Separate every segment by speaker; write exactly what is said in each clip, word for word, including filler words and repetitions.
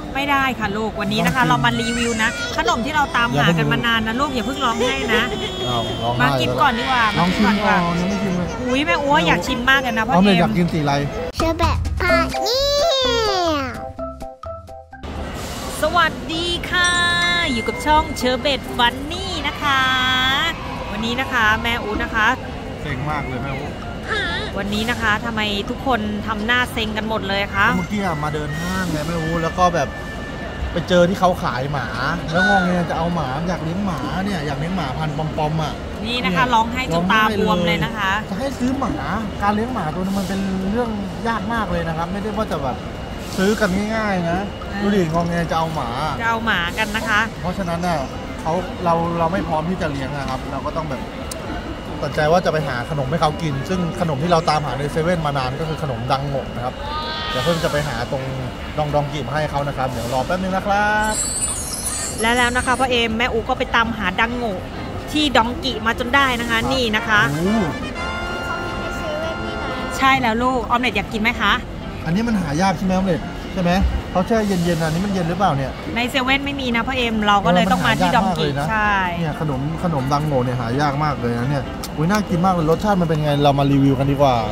Speaker 1: ไม่ได้ค่ะลูกวันนี้นะคะเรามารีวิวนะขนมที่เราตามหากันมานานนะลูกอย่าเพิ่งร้องให้นะมากินก่อนดีกว่ามากินก่อนดีกว่าอุ้ยแม่อ้วอยากชิมมากเลยนะพ่อเอ็ม
Speaker 2: อยากกินสีอะไร
Speaker 3: เชอร์เบตพาเนี่ย
Speaker 1: สวัสดีค่ะอยู่กับช่องเชอร์เบตฟันนี่นะคะวันนี้นะคะแม่อูนะคะ
Speaker 2: เซ็งมากเลยแม่อู
Speaker 1: วันนี้นะคะทำไมทุกคนทำหน้าเซ็งกันหมดเลยคะ
Speaker 2: เมื่อกี้มาเดินห้างไงแม่อูแล้วก็แบบไปเจอที่เขาขายหมาแล้วงงเนี่ยจะเอาหมาอยากเลี้ยงหมาเนี่ยอยากเลี้ยงหมาพันธุ์ปอมๆอ่ะ
Speaker 1: นี่นะคะร้องให้จนตาบวมเลยนะคะ
Speaker 2: จะให้ซื้อหมาการเลี้ยงหมาตัวนี้มันเป็นเรื่องยากมากเลยนะครับไม่ได้ว่าจะแบบซื้อกันง่ายๆนะดูดิงงเนี่ยจะเอาหมา
Speaker 1: จะเอาหมากันนะคะ
Speaker 2: เพราะฉะนั้นเนี่ยเขาเราเราไม่พร้อมที่จะเลี้ยงนะครับเราก็ต้องแบบตัดใจว่าจะไปหาขนมให้เขากินซึ่งขนมที่เราตามหาในเซเว่นมานานก็คือขนมดังโง่นะครับเดี๋ยวเพิ่งจะไปหาตรงดองดองกีมาให้เขานะครับเดี๋ยวรอแป๊บนึงนะครับ
Speaker 1: แล้วแล้วนะคะพ่อเอมแม่อูก็ไปตามหาดังโง่ที่ดองกิมาจนได้นะคะนี่นะคะใช่แล้วลูกออมเล็ตอยากกินไหมคะ
Speaker 2: อันนี้มันหายากใช่ไหมออมเล็ตใช่ไหมเขาแช่เย็นๆอันนี้มันเย็นหรือเปล่าเนี่ย
Speaker 1: ในเซเว่นไม่มีนะพ่อเอ็มเราก็เลยต้องมาที่ดองกิใช่
Speaker 2: เนี่ยขนมขนมดังโง่เนี่ยหายากมากเลยนะเนี่ยอุ้ยน่ากินมากเลยรสชาติมันเป็นไงเรามารีวิวกันดีกว่า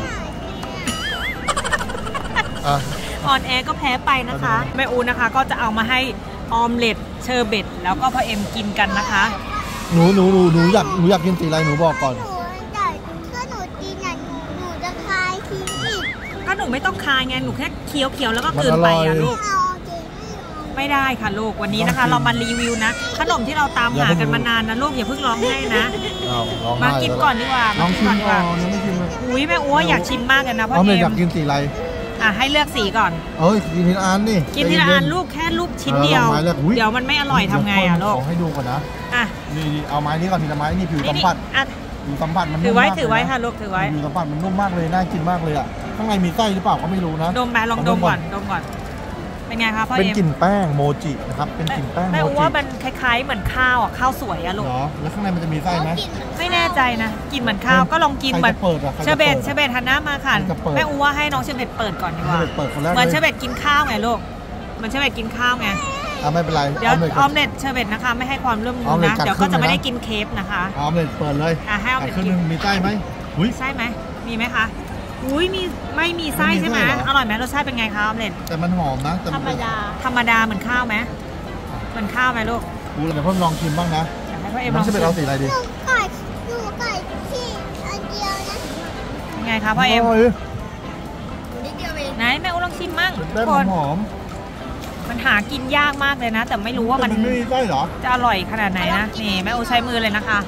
Speaker 1: ออนแอร์ก็แพ้ไปนะคะแม่อูนะคะก็จะเอามาให้ออมเล็ตเชอร์เบตแล้วก็พ่อเอ็มกินกันนะคะ
Speaker 2: หนูหนูหนูหนูอยากหนูอยากกินสีอะไรหนูบอกก่อน
Speaker 3: ถ้าหนูกินอ่ะหนูหนูจะคายทิ้งอีก
Speaker 1: ก็หนูไม่ต้องคายไงหนูแค่เคี้ยวเคี้ยวแล้วก็เกินไปอ่ะลูกไม่ได้ค่ะลูกวันนี้นะคะเรามารีวิวนะขนมที่เราตามหากันมานานนะลูกอย่าเพิ่งร้องให้นะมากินก่อนดีกว่า
Speaker 2: มากินก่อนดีกว่า
Speaker 1: อุ้ยแม่อ้วอยากชิมมากเลยนะพ่อเอ็ม
Speaker 2: อยากกินสีอะไร
Speaker 1: อ่ะให้เลือกสีก่อน
Speaker 2: เอ้ยกินทีละอันนี่
Speaker 1: กินทีละอันลูกแค่ลูกชิ้นเดียวเดี๋ยวมันไม่อร่อยทำไงอ่ะลูก
Speaker 2: ขอให้ดูก่อนนะ
Speaker 1: อ่ะ
Speaker 2: นี่เอาไม้นี้ก่อนทีละไม้นี่ผิวสัมผัสผิวสัมผัสมัน
Speaker 1: ถือไว้ถือไว้ค่ะลูกถือไว้
Speaker 2: ผิวสัมผัสมันนุ่มมากเลยน่ากินมากเลยอ่ะข้างในมีไส้หรือเปล่าก็ไม่รู้นะ
Speaker 1: ดมไปลองดมก่อนดมก่อนเป็นไงคะพ่อเอ็ม
Speaker 2: เป็นกลิ่นแป้งโมจินะครับเป็นกลิ่นแป้งโมจิ
Speaker 1: แต่ว่ามันคล้ายๆเหมือนข้าวอ่ะข้าวสวยอ่ะลูก
Speaker 2: แล้วข้างในมันจะมีไส้ไหม
Speaker 1: ไม่แน่ใจนะกินเหมือนข้าวก็ลองกินแบบเชอร์เบตเชอร์เบตฮันน่ามาค่ะแม่อูว่าให้น้องเชอร์เบตเปิดก่อนดีกว่าเหมือนเชอร์เบตกินข้าวไงลูกเหมือนเชอร์เบตกินข้าวไง
Speaker 2: อ่ะไม่เป็นไร
Speaker 1: เดี๋ยวออมเล็ตเชอร์เบตนะคะไม่ให้ความร่วมมือนะเดี๋ยวก็จะไม่ได้กินเคฟนะคะ
Speaker 2: ออมเล็ตเปิดเลย
Speaker 1: อ่ะให้ออมเล็ต
Speaker 2: กินมีไส้ไหม
Speaker 1: ไส้ไหมมีไหมคะอุ้ยมีไม่มีไส้ใช่ไหมอร่อยไหมรสชาติเป็นไงคะออมเล็ต
Speaker 2: แต่มันหอมนะ
Speaker 1: ธรรมดาธรรมดาเหมือนข้าวไหมเหมือนข้าวไหมลูก
Speaker 2: กูเดี๋ยวเพิ่มลองชิมบ้างนะ
Speaker 1: ให้พ่อเอ็ม
Speaker 2: ลองชิมเป็นเอาสีอะไรดี
Speaker 3: ไก่ดูไก่ที่อันเดียวนะ
Speaker 1: เป็นไงคะพ่อเอ็มนิดเดียวเองไหนแม่อุ้ลองชิมมั่ง
Speaker 2: คนหอม
Speaker 1: มันหากินยากมากเลยนะแต่ไม่รู้ว่ามัน
Speaker 2: ไม่มีไส้หรอ
Speaker 1: จะอร่อยขนาดไหนนะนี่แม่อุ้ใช้มือเลยนะคะ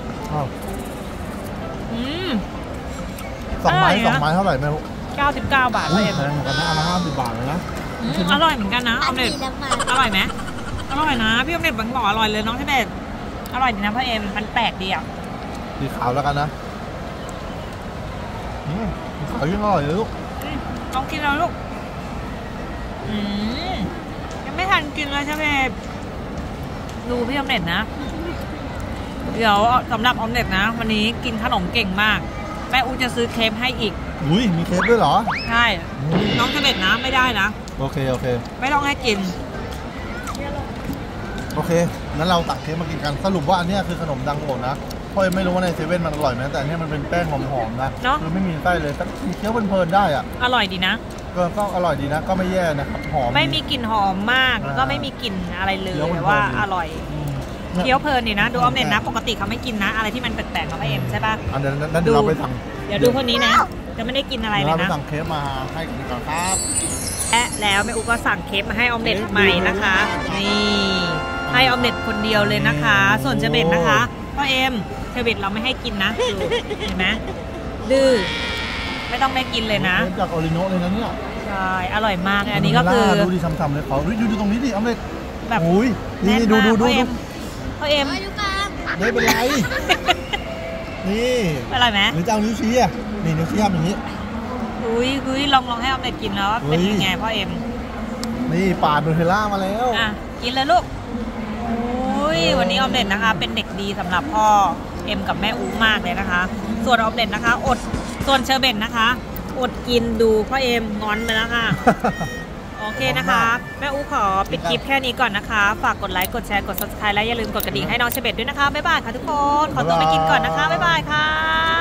Speaker 1: อืม
Speaker 2: สองไม้สองไม้เท่าไหร่แม่
Speaker 1: เก้าสิบเก้าบาท
Speaker 2: เองเหมือนกันนะอันละห้าสิบบาทเลยนะ
Speaker 1: อร่อยเหมือนกันนะออมเล็ตอร่อยไหมอร่อยนะพี่ออมเล็ตบังบอกอร่อยเลยน้องเชเบตอร่อยดีนะพ่อเอ็มมันแปลกดีอ่ะ
Speaker 2: สีขาวแล้วกันนะขาวยิ่งอร่อยเลยลูก
Speaker 1: ลองกินแล้วลูกยังไม่ทันกินเลยเชเบตดูพี่ออมเล็ตนะเดี๋ยวสำหรับออมเล็ตนะวันนี้กินขนมเก่งมากแม่อูจะซื้อเคฟให้อีก
Speaker 2: อุ้ยมีเคฟด้วยเหรอ
Speaker 1: ใช่น้องเชเบตนะไม่ได้นะ
Speaker 2: โอเคโอเค
Speaker 1: ไม่ต้องให้กิน
Speaker 2: โอเคงั้นเราตักเคฟมากินกันสรุปว่าอันนี้คือขนมดังโง่นะพ่อไม่รู้ว่าในเซเว่นมันอร่อยไหมแต่อันนี้มันเป็นแป้งหอมๆนะคือไม่มีไส้เลยแต่เคี้ยวเพลินๆได้อ่ะ
Speaker 1: อร่อยดีนะ
Speaker 2: ก็ก็อร่อยดีนะก็ไม่แย่นะครับหอม
Speaker 1: ไม่มีกลิ่นหอมมากแล้วก็ไม่มีกลิ่นอะไรเลยแต่ว่าอร่อยเคี้ยวเพลินดีนะดูออมเล็ตนะปกติเขาไม่กินนะอะไรที่มันแปลกๆมาพ่อเอ็มใช่ป่ะ
Speaker 2: อันนั้นเดี๋ยวเราไปสั่ง
Speaker 1: เดี๋ยวดูคนนี้นะจะไม่ได้กินอะไรเลยนะ
Speaker 2: เราไปสั่งเคฟมาให้กันก่อนครับ
Speaker 1: และแล้วแม่อูก็สั่งเคฟมาให้ออมเล็ตใหม่นะคะนี่ให้ออมเล็ตคนเดียวเลยนะคะส่วนเชอร์เบตนะคะพ่อเอ็มเชอร์เบตเราไม่ให้กินนะดูเห็นไหมดื้อไม่ต้องได้กินเลยนะ
Speaker 2: จากออริโนเลยนะเนี่ย
Speaker 1: ใช่อร่อยมากอันนี้ก็คือ
Speaker 2: ดูดิช้ำๆเลยขอดูดูตรงนี้ดิออมเล็ต
Speaker 1: แบบ
Speaker 2: อุ้ยนี่ดูดูดู
Speaker 1: พ่อเอ็ม
Speaker 2: ไม่เป็นไรนี่
Speaker 1: อร่อยไหม
Speaker 2: หรือจะเอานิ้วชี้อ่ะนี่นิ้วชี้ทำอย่างนี้
Speaker 1: อุ้ยอุ้ยลองลองให้ออมเล็ตกินแล้วเป็นยังไงพ่อเอ็ม
Speaker 2: นี่ปาดนูเทลล่ามาแล้ว
Speaker 1: อ่ะกินเลยลูกอุ้ยวันนี้ออมเล็ตนะคะเป็นเด็กดีสำหรับพ่อเอ็มกับแม่อูมากเลยนะคะส่วนออมเล็ตนะคะอดส่วนเชอร์เบตนะคะอดกินดูพ่อเอ็มงอนไปแล้วค่ะโอเคนะคะแม่อูขอปิดคลิปแค่นี้ก่อนนะคะฝากกดไลค์กดแชร์กด ซับสไครบ์ และอย่าลืมกดกระดิ่งให้น้องเชเบตด้วยนะคะบ๊ายบายค่ะทุกคนขอตัวไปกินก่อนนะคะบ๊ายบายค่ะ